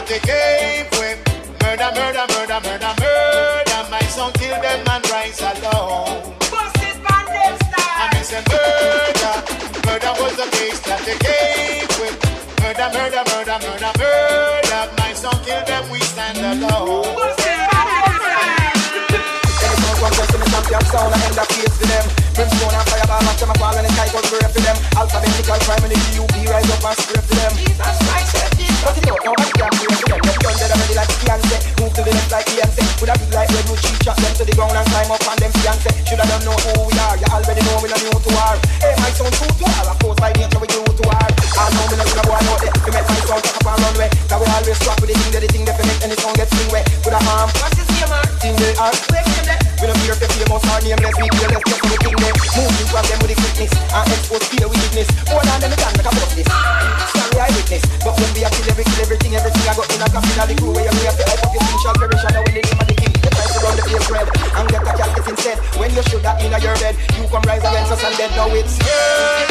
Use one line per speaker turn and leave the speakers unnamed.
they came with murder, murder, murder, murder, murder. My son killed them and rise alone. I miss a murder. Murder was the case that they came with. Murder, murder, murder, murder, murder. My son killed them, we stand alone.
One person is champion sound and end up case for them. Brimstone and fireball match them a fall and the kite out grave for them. Alphabetical crime and the GUP rise up and scrape for them. Jesus Christ, but it out, nobody can pray for them. They're done dead already like Fiancé. Move to the left like Fiancé. Would have been like Red Wood Chief, chop them to the ground and climb up on them Fiancé. Shoulda don't know who we are, you already know we not new to war. Hey, my sound true to all, of course by nature we new to war. I know me not gonna go out there, we make my sound talk up and run away. Cause we always swap with the thing that make any song get swing way. With a harm, what's his name, man? Thing they are, we don't fear if they famous or nameless, we fearless, just for the king them. Moving from them with the quickness and expose fear with witness. More than them, we can't make a bust this. Sorry, I witness, but when we have kill everything I got in a coffin, all the crew where you have to hype up your thing shall perish. And now when the name of the king, they try to run the place red and get a casket instead. When you shoot that in your bed, you come rise against us and dead. Now it's